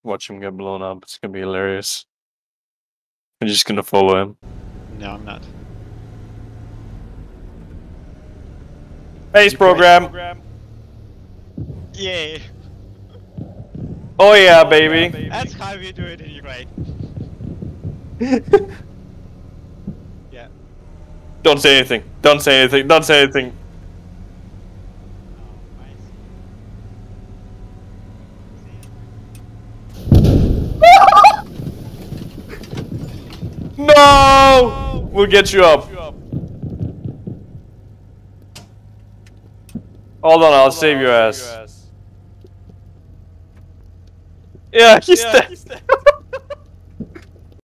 Watch him get blown up. It's gonna be hilarious. I'm just gonna follow him. No, I'm not. Space program. Yay! Oh yeah, baby. That's how we do it in Ukraine. Yeah. Don't say anything. Don't say anything. Don't say anything. No! We'll get you up. Hold on, I'll save your ass. Yeah, he's dead.